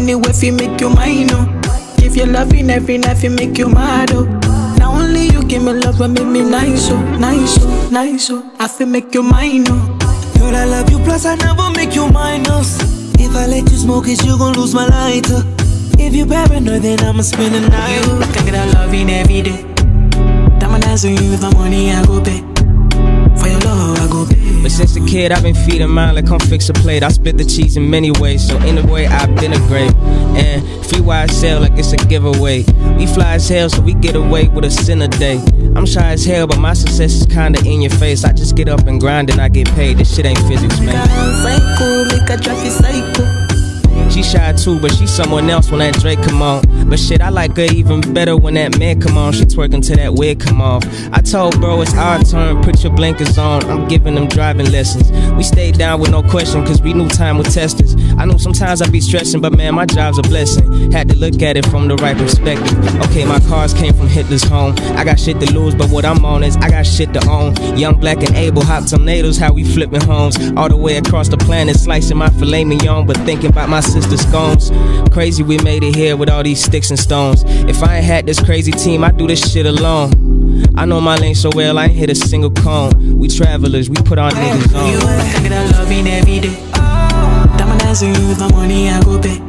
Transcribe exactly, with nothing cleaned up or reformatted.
anywhere fi make you mine, oh. Give you loving every night fi make you mad, oh. Now only you give me love and make me nice, oh, nice, oh, nice, oh. I fi make you mine, oh. Girl, I love you, plus I never make you minus. If I let you smoke it, you gon' lose my lighter. If you paranoid, then I'ma spend the night. You can get a loving every day. Diamond dancing you with my money, I go pay. For your love, I go pay. But since a kid, I've been feeding mine like come fix a plate. I split the cheese in many ways, so in a way, I've been a great. And free Y S L like it's a giveaway. We fly as hell, so we get away with a sin a day. I'm shy as hell, but my success is kinda in your face. I just get up and grind and I get paid. This shit ain't physics, man. Psycho, make a traffic psycho. She shy too, but she's someone else when that Drake come on. But shit, I like her even better when that man come on. She twerking till that wig come off. I told bro it's our turn, put your blinkers on. I'm giving them driving lessons. We stayed down with no question, cause we knew time would test us. I know sometimes I be stressing, but man, my job's a blessing. Had to look at it from the right perspective. Okay, my cars came from Hitler's home. I got shit to lose, but what I'm on is I got shit to own. Young, black, and able, hot tornadoes, how we flipping homes. All the way across the planet, slicing my filet mignon, but thinking about my sister scones. Crazy we made it here with all these sticks and stones. If I ain't had this crazy team, I'd do this shit alone. I know my lane so well, I ain't hit a single cone. We travelers, we put our niggas on. You can get a loving every day. Diamond dancing you with my money, I go pay.